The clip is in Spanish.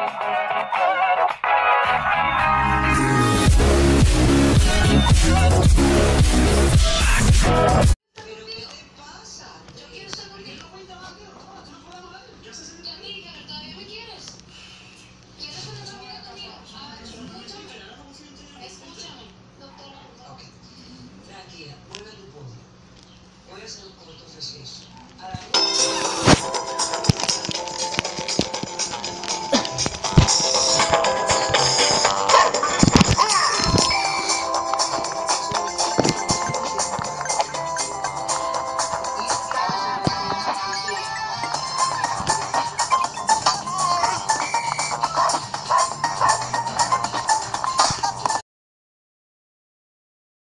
Tranquila, vuelve a tu podio. Voy a hacer como tú ofreces.